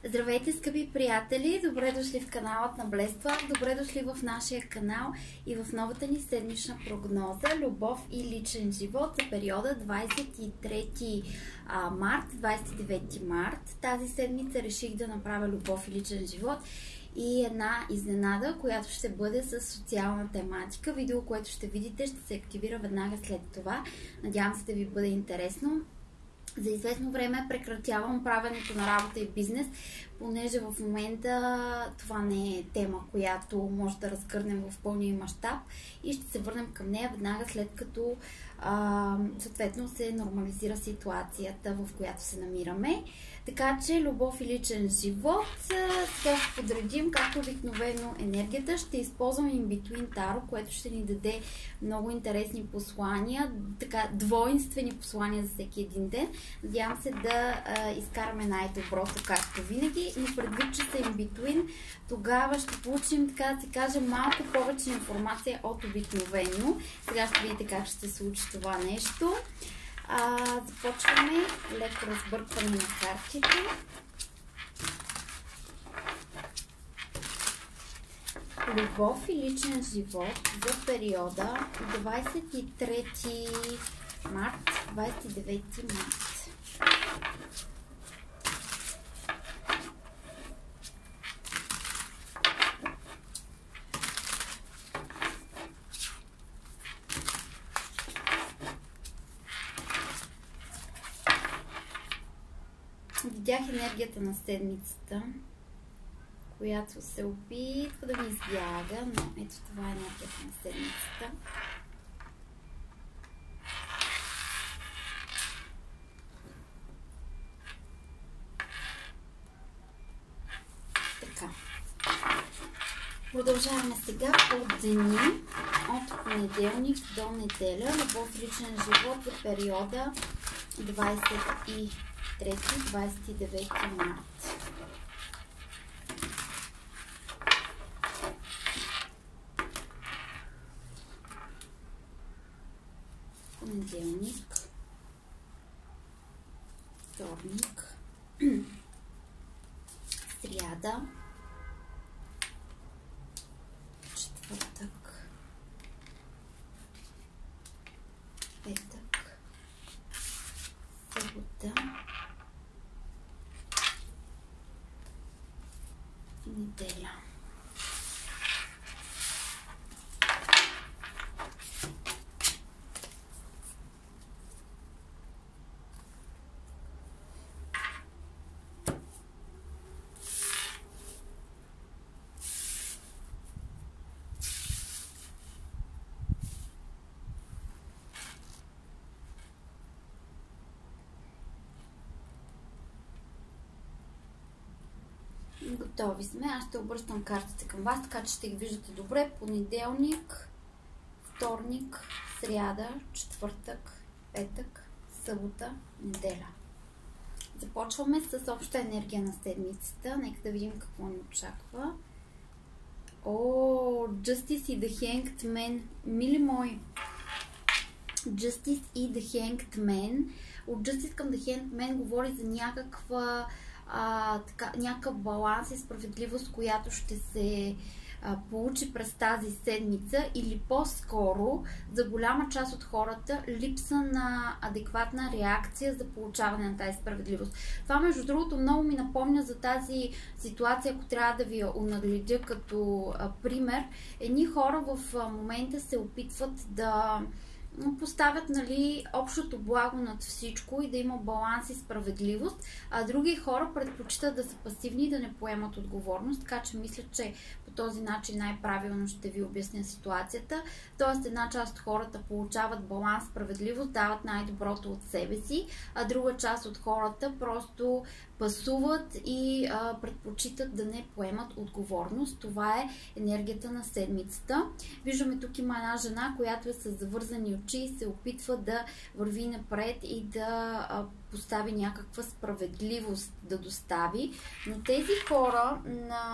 Здравейте, скъпи приятели! Добре дошли в каналът на Блества. Добре дошли в нашия канал и в новата ни седмична прогноза Любов и личен живот за периода 23 март, 29 март. Тази седмица реших да направя любов и личен живот и една изненада, която ще бъде с социална тематика. Видео, което ще видите, ще се активира веднага след това. Надявам се да ви бъде интересно. За известно време прекратявам правенето на работа и бизнес, понеже в момента това не е тема, която може да разгърнем в пълния мащаб и ще се върнем към нея веднага след като съответно се нормализира ситуацията, в която се намираме. Така че любов и личен живот. Сега ще подредим, както обикновено, енергията. Ще използвам In Between Tarot, което ще ни даде много интересни послания, така двойнствени послания за всеки един ден. Надявам се да изкараме най-доброто, както винаги, но предвид, че са In Between, тогава ще получим, така да се каже, малко повече информация от обикновено. Сега ще видите как ще се случи това нещо. Започваме леко разбъркване на картите. Любов и личен живот за периода 23 март, 29 март. Видях енергията на седмицата, която се опитва да ми избяга, но ето това е енергията на седмицата. Така. Продължаваме сега по дни от понеделник до неделя. Любов и личен живот за периода 23-29 март. Понеделник, вторник, сряда, четвъртък, петък, събота, неделя. Готови сме. Аз ще обръщам картите към вас, така че ще ги виждате добре. Понеделник, вторник, сряда, четвъртък, петък, събота, неделя. Започваме с обща енергия на седмицата. Нека да видим какво ни очаква. Justice и The Hanged Man. Мили мои! Justice и The Hanged Man. От Justice към The Hanged Man говори за някакъв баланс и справедливост, която ще се получи през тази седмица, или по-скоро за голяма част от хората липса на адекватна реакция за получаване на тази справедливост. Това, между другото, много ми напомня за тази ситуация, ако трябва да ви я онагледя като пример. Едни хора в момента се опитват да поставят, общото благо над всичко и да има баланс и справедливост, а други хора предпочитат да са пасивни и да не поемат отговорност, така че мисля, че по този начин най-правилно ще ви обясня ситуацията. Тоест, една част от хората получават баланс, справедливост, дават най-доброто от себе си, а друга част от хората просто пасуват и предпочитат да не поемат отговорност. Това е енергията на седмицата. Виждаме, тук има една жена, която е с завързани очи и се опитва да върви напред и да постави някаква справедливост да достави. Но тези хора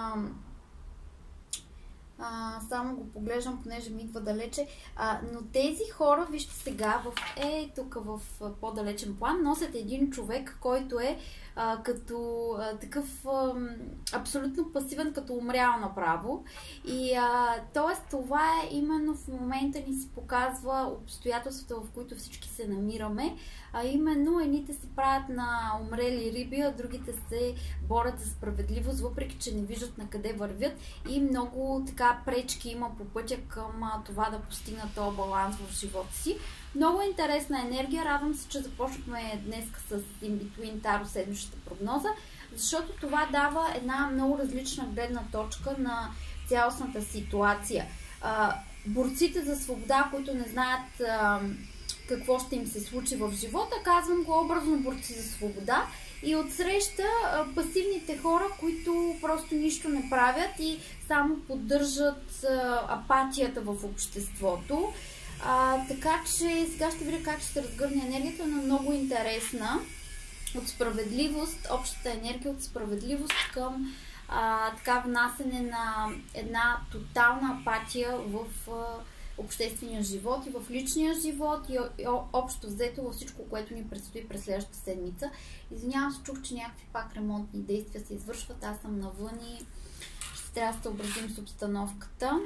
само го поглеждам, понеже ми идва далече, но тези хора, вижте сега, тук в по-далечен план, носят един човек, който е такъв абсолютно пасивен, като умрял направо. И т.е. това е именно в момента ни се показва обстоятелствата, в които всички се намираме, а именно едните се правят на умрели риби, а другите се борят за справедливост, въпреки че не виждат на къде вървят, и много така пречки има по пътя към това да постигнат този баланс в живота си. Много интересна енергия. Радвам се, че започнахме днес с In Between Таро седмичната прогноза, защото това дава една много различна гледна точка на цялостната ситуация. Борците за свобода, които не знаят какво ще им се случи в живота, казвам го образно, борци за свобода, и отсреща пасивните хора, които просто нищо не правят и само поддържат апатията в обществото. Така че сега ще видя как ще се разгърне енергията, но много интересна. От справедливост, общата енергия от справедливост към така внасене на една тотална апатия в обществения живот и в личния живот и общо взето във всичко, което ни предстои през следващата седмица. Извинявам се, чух, че някакви пак ремонтни действия се извършват. Аз съм навън и ще трябва да се съобразим с обстановката.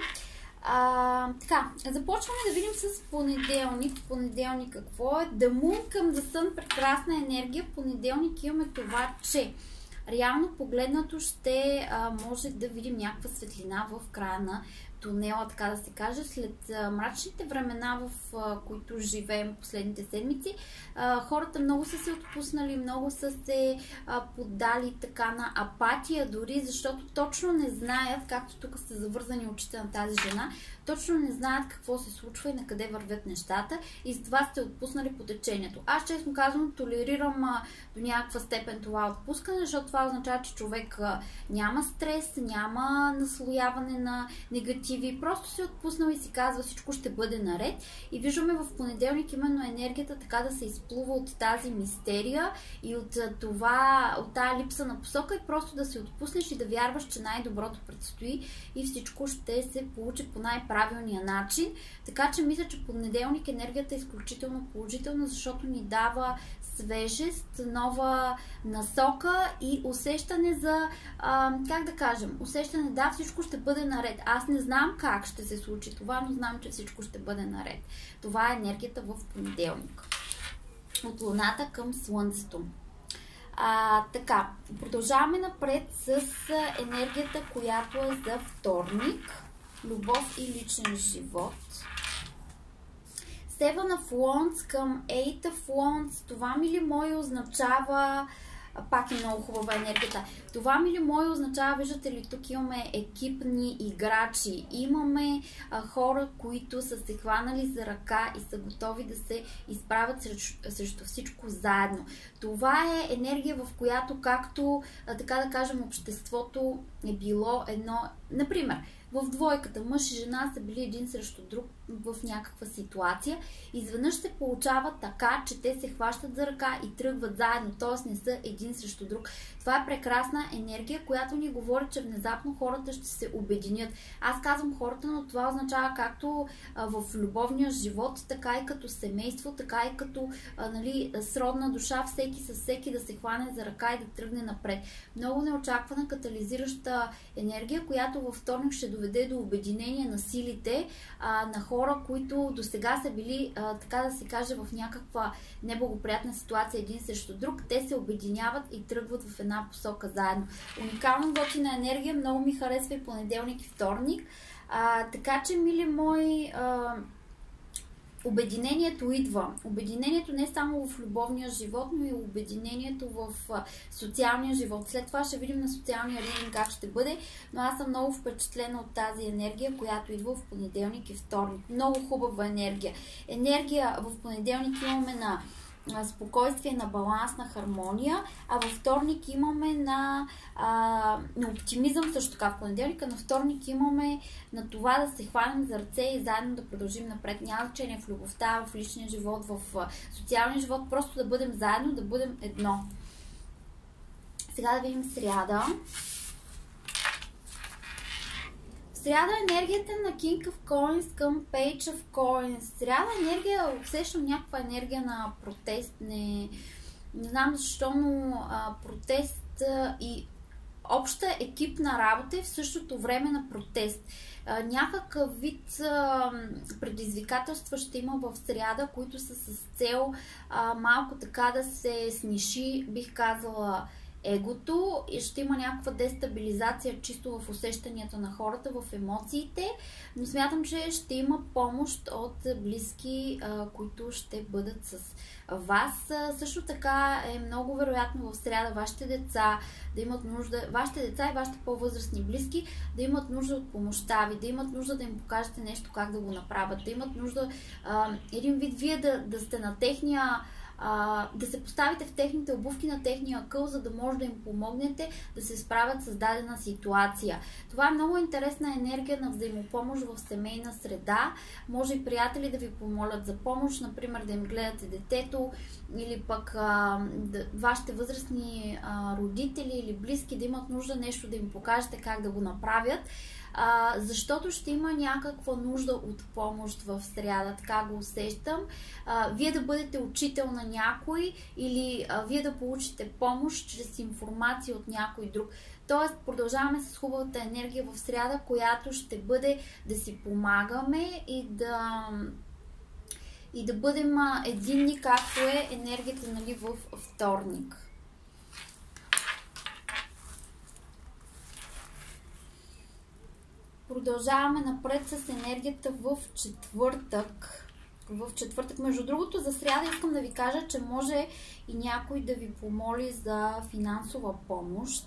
Така, започваме да видим с понеделник. Понеделник какво е? The Moon към The Sun, прекрасна енергия. Понеделник имаме това, че реално погледнато ще може да видим някаква светлина в края на тунела, така да се каже, след мрачните времена, в които живеем последните седмици. Хората много са се отпуснали, много са се поддали така на апатия дори, защото точно не знаят, както тук са завързани очите на тази жена, точно не знаят какво се случва и на къде вървят нещата, и за това сте отпуснали по течението. Аз честно казвам толерирам до някаква степен това отпускане, защото това означава, че човек няма стрес, няма наслояване на негативи, просто се отпуснал и си казва всичко ще бъде наред. И виждаме в понеделник именно енергията така да се изплува от тази мистерия и от това, от тази липса на посока, и просто да се отпуснеш и да вярваш, че най-доброто предстои и всичко ще се получи по най-правилния начин. Така че мисля, че понеделник енергията е изключително положителна, защото ни дава свежест, нова насока и усещане за, как да кажем, усещане да, всичко ще бъде наред. Аз не знам как ще се случи това, но знам, че всичко ще бъде наред. Това е енергията в понеделник. От Луната към Слънцето. Така, продължаваме напред с енергията, която е за вторник. Любов и личен живот. Seven of Wands към Eight of Wands. Това, мили мои, означава... Пак е много хубава енергията. Това, мили мои, означава, виждате ли, тук имаме екипни играчи. Имаме хора, които са се хванали за ръка и са готови да се изправят срещу всичко заедно. Това е енергия, в която, както, така да кажем, обществото е било едно... Например, в двойката мъж и жена са били един срещу друг в някаква ситуация. Изведнъж се получава така, че те се хващат за ръка и тръгват заедно, т.е. не са един срещу друг. Това е прекрасна енергия, която ни говори, че внезапно хората ще се обединят. Аз казвам хората, но това означава както в любовния живот, така и като семейство, така и като сродна душа, всеки със всеки да се хване за ръка и да тръгне напред. Много неочаквана катализираща енергия, която във вторник ще доведе до обединение на силите на хора, които до сега са били, така да се каже, в някаква неблагоприятна ситуация един срещу друг. Те се обединяват и тръгват в една посока заедно. Уникално готина енергия, много ми харесва и понеделник и вторник. Така че, мили мои, обединението идва. Обединението не само в любовния живот, но и обединението в социалния живот. След това ще видим на социалния ритм как ще бъде, но аз съм много впечатлена от тази енергия, която идва в понеделник и вторник. Много хубава енергия. Енергия в понеделник имаме на спокойствие, на баланс, на хармония, а във вторник имаме на оптимизъм също така в понеделника, на вторник имаме на това да се хванем за ръце и заедно да продължим напред. Няма значение в любовта, в личния живот, в социалния живот, просто да бъдем заедно, да бъдем едно. Сега да видим сряда. Сряда енергията на King of Coins към Page of Coins. Сряда енергия, усещам някаква енергия на протест, Не знам защо, но протест и обща екипна работа и в същото време на протест. Някакъв вид предизвикателства ще има в сряда, които са с цел малко така да се сниши, бих казала, егото и ще има някаква дестабилизация чисто в усещанията на хората, в емоциите, но смятам, че ще има помощ от близки, които ще бъдат с вас. Също така е много вероятно в сряда вашите деца да имат нужда, вашите деца и вашите по-възрастни близки да имат нужда от помощта ви, да имат нужда да им покажете нещо как да го направят, да имат нужда един вид вие да сте на техния, да се поставите в техните обувки на техния акъл, за да може да им помогнете да се справят с дадена ситуация. Това е много интересна енергия на взаимопомощ в семейна среда. Може и приятели да ви помолят за помощ, например да им гледате детето или пък вашите възрастни родители или близки да имат нужда нещо да им покажете как да го направят. Защото ще има някаква нужда от помощ в сряда, така го усещам. Вие да бъдете учител на някой или вие да получите помощ чрез информация от някой друг. Тоест продължаваме с хубавата енергия в сряда, която ще бъде да си помагаме и да бъдем единни, както е енергията, нали, в вторник. Продължаваме напред с енергията в четвъртък. Между другото, за сряда искам да ви кажа, че може и някой да ви помоли за финансова помощ.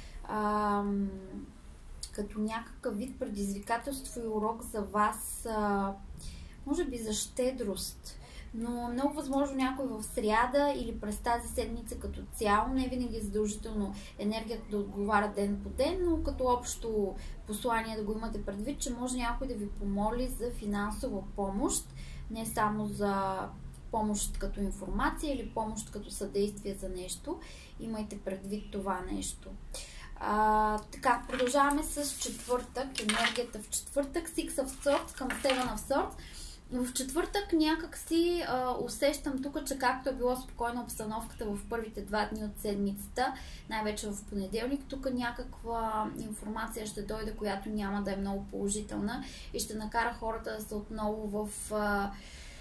Като някакъв вид предизвикателство и урок за вас, може би за щедрост. Но много възможно някой в сряда или през тази седмица като цяло, не винаги е задължително енергията да отговаря ден по ден, но като общо послание да го имате предвид, че може някой да ви помоли за финансова помощ, не само за помощ като информация или помощ като съдействие за нещо. Имайте предвид това нещо. Така, продължаваме с четвъртък, енергията в четвъртък, Six of Swords към Seven of Swords. В четвъртък някак си усещам тук, че както е било спокойна обстановката в първите 2 дни от седмицата, най-вече в понеделник, тук някаква информация ще дойде, която няма да е много положителна и ще накара хората да са отново в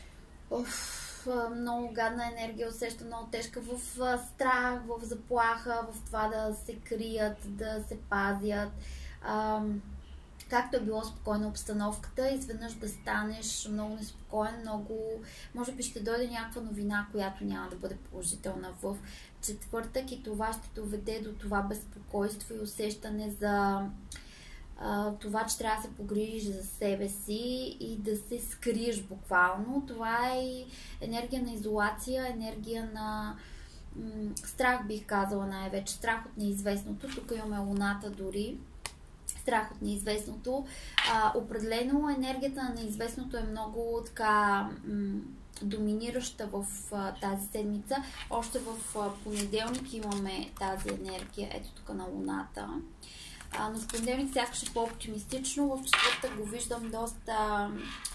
много гадна енергия, усеща много тежка, в страх, в заплаха, в това да се крият, да се пазят. Както е било спокойна обстановката, изведнъж да станеш много неспокоен, много... Може би ще дойде някаква новина, която няма да бъде положителна в четвъртък и това ще доведе до това безпокойство и усещане за това, че трябва да се погрижиш за себе си и да се скриеш буквално. Това е и енергия на изолация, енергия на страх, бих казала най-вече. Страх от неизвестното. Тук имаме луната дори. Страх от неизвестното. Определено енергията на неизвестното е много така доминираща в тази седмица. Още в понеделник имаме тази енергия. Ето тук на луната. Но в понеделник сякаш е по-оптимистично. В четвъртък го виждам доста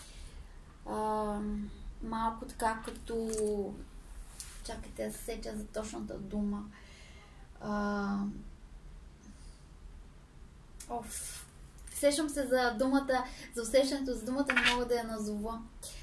малко така като... Чакайте да се сетя за точната дума. Сещам се за думата, за усещането за думата, не мога да я назова.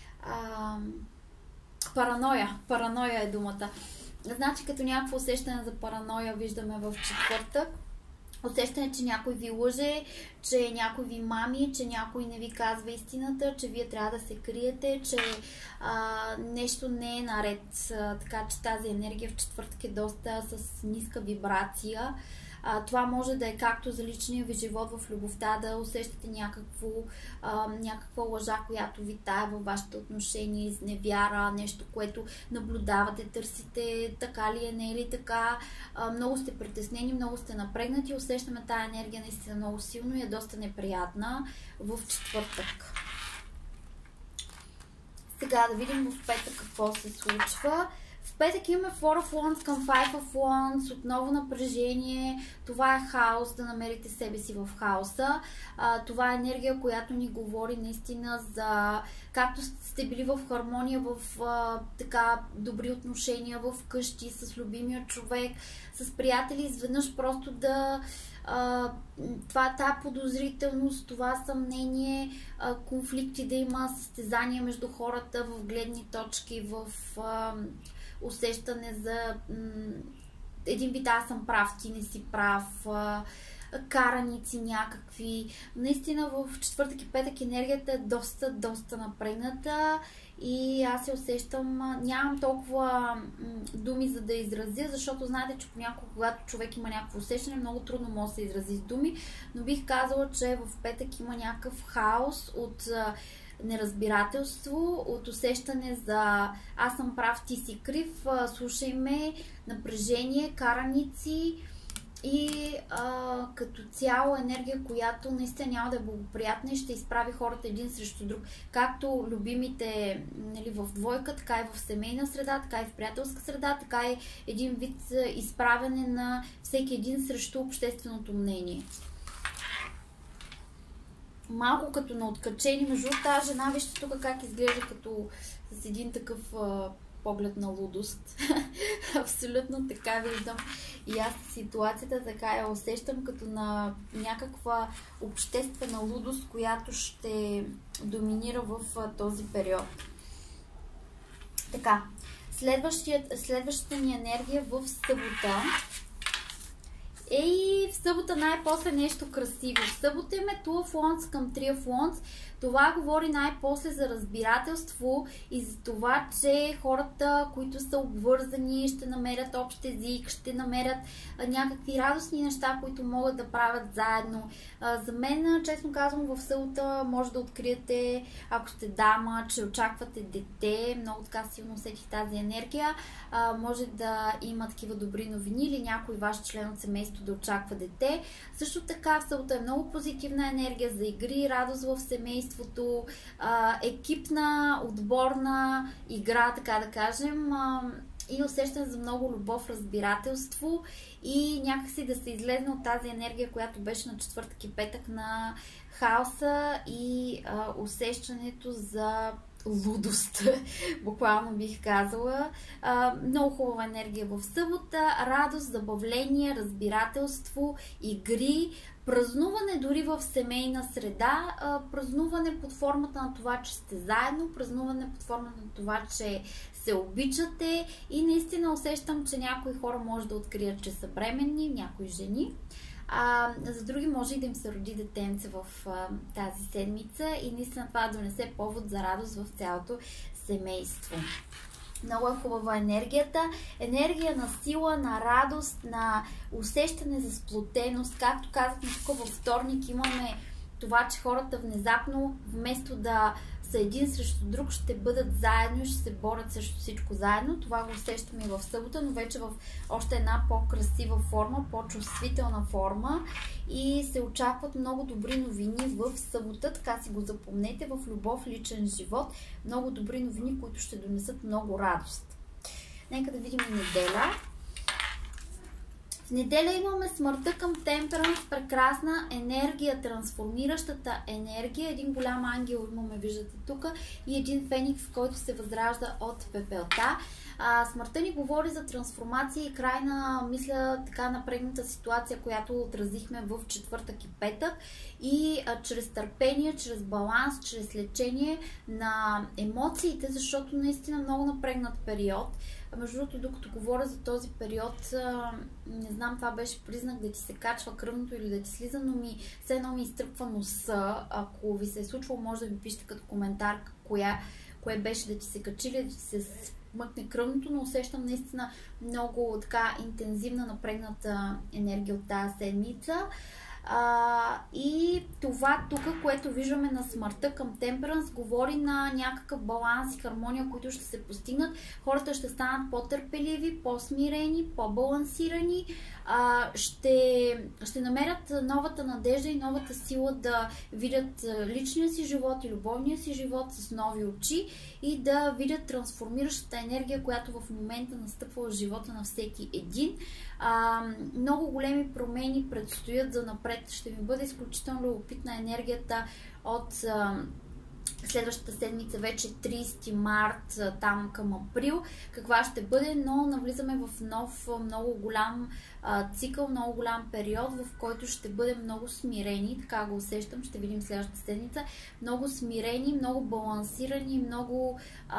Параноя е думата. Значи като някакво усещане за параноя виждаме в четвъртък. Усещане, че някой ви лъже, че някой ви мами, че някой не ви казва истината, че вие трябва да се криете, че нещо не е наред. Така че тази енергия в четвъртък е доста с ниска вибрация. Това може да е както за личния ви живот в любовта, да усещате някаква лъжа, която витае във вашите отношения, изневяра, нещо, което наблюдавате, търсите така ли е, не е ли така. Много сте притеснени, много сте напрегнати, усещаме тази енергия наистина много силно и е доста неприятна в четвъртък. Сега да видим в петък какво се случва. В петък имаме Four of Wands към Five of Wands, отново напрежение, това е хаос, да намерите себе си в хаоса. Това е енергия, която ни говори наистина за както сте били в хармония, в така добри отношения в къщи, с любимия човек, с приятели, изведнъж просто да тази подозрителност, това съмнение, конфликти да има, състезания между хората в гледни точки, в усещане за един вид аз съм прав, ти не си прав, караници някакви. Наистина в четвъртък и петък енергията е доста напрегната и аз се усещам, нямам толкова думи за да изразя, защото знаете, че понякога, когато човек има някакво усещане, много трудно може да се изрази с думи, но бих казала, че в петък има някакъв хаос от неразбирателство, от усещане за аз съм прав, ти си крив, слушай ме, напрежение, караници и като цяло енергия, която наистина няма да е благоприятна и ще изправи хората един срещу друг. Както любимите, нали, в двойка, така и в семейна среда, така и в приятелска среда, така и един вид изправяне на всеки един срещу общественото мнение. Малко като на откачени, между тази жена, вижте тук как изглежда като с един такъв поглед на лудост. Абсолютно така виждам и аз ситуацията, така я усещам като на някаква обществена лудост, която ще доминира в този период. Така, следващата ни енергия в събота. В събота най-после нещо красиво. В събота имаме Two of Wands към Three of Wands. Това говори най-после за разбирателство и за това, че хората, които са обвързани, ще намерят общ език, ще намерят някакви радостни неща, които могат да правят заедно. За мен, честно казвам, в събота може да откриете, ако сте дама, че очаквате дете. Много така силно усетих тази енергия. Може да има такива добри новини или някой ваш член от семейството да очаква дете. Също така в събота е много позитивна енергия за игри, радост в семейството, екипна, отборна игра, така да кажем, и усещане за много любов, разбирателство и някакси да се излезне от тази енергия, която беше на четвъртък и петък на хаоса и усещането за лудост, буквално бих казала. Много хубава енергия в събота, радост, забавление, разбирателство, игри, празнуване дори в семейна среда, празнуване под формата на това, че сте заедно, празнуване под формата на това, че се обичате и наистина усещам, че някои хора може да открият, че са бременни, някои жени. За други може и да им се роди детенце в тази седмица и наистина това донесе повод за радост в цялото семейство. Много е хубава енергията. Енергия на сила, на радост, на усещане за сплотеност. Както казахме тук във вторник, имаме това, че хората внезапно, вместо да са един срещу друг, ще бъдат заедно и ще се борят срещу всичко заедно. Това го усещаме и в събота, но вече в още една по-красива форма, по-чувствителна форма и се очакват много добри новини в събота, така си го запомнете, в любов, личен живот. Много добри новини, които ще донесат много радост. Нека да видим и неделя. В неделя имаме смъртта към Темперанс, прекрасна енергия, трансформиращата енергия. Един голям ангел имаме, виждате тук, и един феникс, който се възражда от пепелта. Смъртта ни говори за трансформация и край на, мисля, така напрегната ситуация, която отразихме в четвъртък и петък. И чрез търпение, чрез баланс, чрез лечение на емоциите, защото наистина много напрегнат период. Между другото, докато говоря за този период, не знам, това беше признак да ти се качва кръвното или да ти слиза, но все едно ми изтръпва носа. Ако ви се е случвало, може да ви пишете като коментар кое беше да ти се качи или да ти се смъкне кръвното, но усещам наистина много така интензивна напрегната енергия от тази седмица. И това тук, което виждаме на смъртта към Темперанс, говори на някакъв баланс и хармония, които ще се постигнат. Хората ще станат по-търпеливи, по-смирени, по-балансирани, ще намерят новата надежда и новата сила да видят личния си живот и любовния си живот с нови очи и да видят трансформиращата енергия, която в момента настъпва в живота на всеки един. Много големи промени предстоят за напред. Ще ми бъде изключително любопитна енергията от следващата седмица, вече 30 март, там към април, каква ще бъде, но навлизаме в нов, много голям цикъл, много голям период, в който ще бъдем много смирени, така го усещам, ще видим следващата седмица, много смирени, много балансирани, много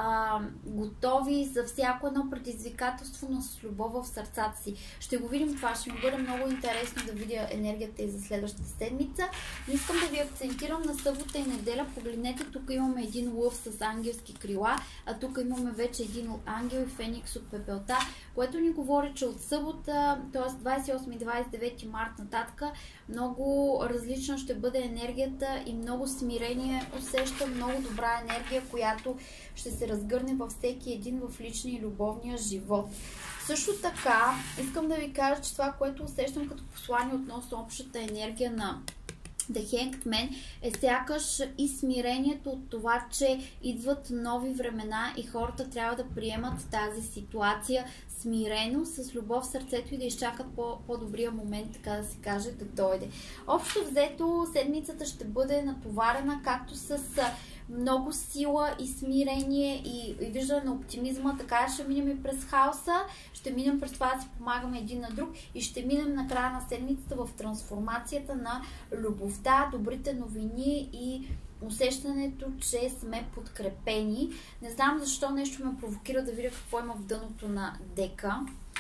готови за всяко едно предизвикателство, но с любов в сърцата си. Ще го видим това, ще ми бъде много интересно да видя енергията и за следващата седмица. Не искам да ви акцентирам на събота и неделя, погледнете, тук имаме един лъв с ангелски крила, а тук имаме вече един ангел и феникс от пепелта, което ни говори, че от събота, т.е. 28-29 март нататък, много различна ще бъде енергията и много смирение усещам, много добра енергия, която ще се разгърне във всеки един в личния и любовния живот. Също така, искам да ви кажа, че това, което усещам като послание относно общата енергия на The Hanged Man е сякаш и смирението от това, че идват нови времена и хората трябва да приемат тази ситуация смирено, с любов в сърцето и да изчакат по-добрия момент, така да се каже, да дойде. Общо взето, седмицата ще бъде натоварена както с много сила и смирение и виждане на оптимизма, така ще минем и през хаоса, ще минем през това да си помагаме един на друг и ще минем на края на седмицата в трансформацията на любовта, добрите новини и усещането, че сме подкрепени. Не знам защо нещо ме провокира да видя какво има в дъното на дека.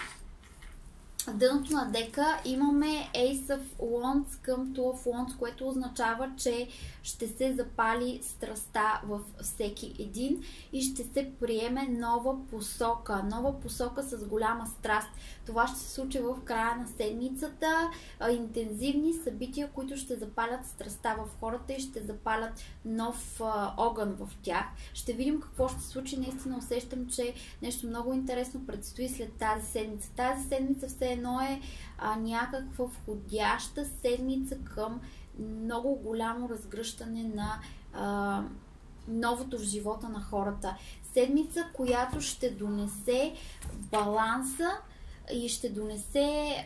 В дъното на дека имаме Ace of Wands към Two of Wands, което означава, че ще се запали страстта във всеки един и ще се приеме нова посока с голяма страст. Това ще се случи в края на седмицата. Интензивни събития, които ще запалят страстта в хората и ще запалят нов огън в тях. Ще видим какво ще се случи. Наистина усещам, че нещо много интересно предстои след тази седмица. Тази седмица все едно е някаква входяща седмица към много голямо разгръщане на новото в живота на хората. Седмица, която ще донесе баланса и ще донесе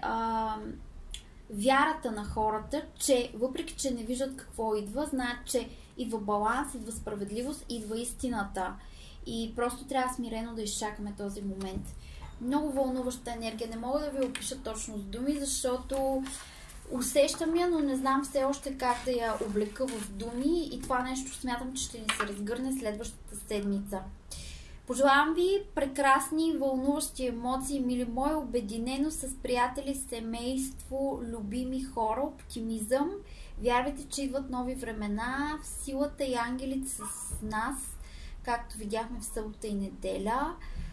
вярата на хората, че въпреки, че не виждат какво идва, знаят, че идва баланс, идва справедливост, идва истината. И просто трябва смирено да изчакаме този момент. Много вълнуваща енергия. Не мога да ви опиша точно с думи, защото усещам я, но не знам все още как да я облека в думи и това нещо смятам, че ще ни се разгърне следващата седмица. Пожелавам ви прекрасни, вълнуващи емоции, мили мои, обединено с приятели, семейство, любими хора, оптимизъм. Вярвайте, че идват нови времена, силата и ангелите с нас, както видяхме в събота и неделя.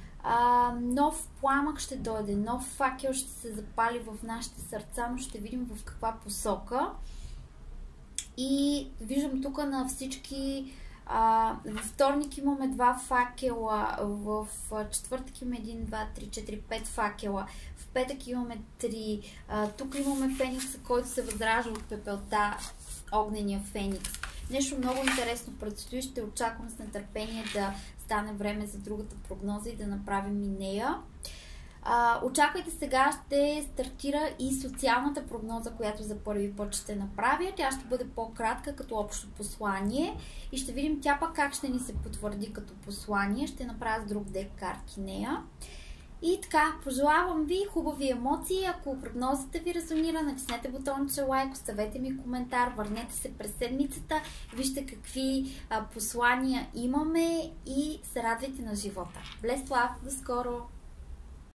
Нов пламък ще дойде, нов факел ще се запали в нашите сърца, но ще видим в каква посока. И виждам тук на всички, във вторник имаме 2 факела, в четвъртък имаме 1, 2, 3, 4, 5 факела, в петък имаме 3, тук имаме феникса, който се възражда от пепелта, огнения феникс. Нещо много интересно предстои, ще очаквам с нетърпение да стане време за другата прогноза и да направим и нея. Очаквайте, сега ще стартира и социалната прогноза, която за първи път ще направя. Тя ще бъде по-кратка като общо послание и ще видим тя пък как ще ни се потвърди като послание. Ще направя с друг дек карти нея. И така, пожелавам ви хубави емоции. Ако прогнозата ви резонира, натиснете бутонче лайк, оставете ми коментар, върнете се през седмицата, вижте какви послания имаме и се радвайте на живота. Bless love, до скоро!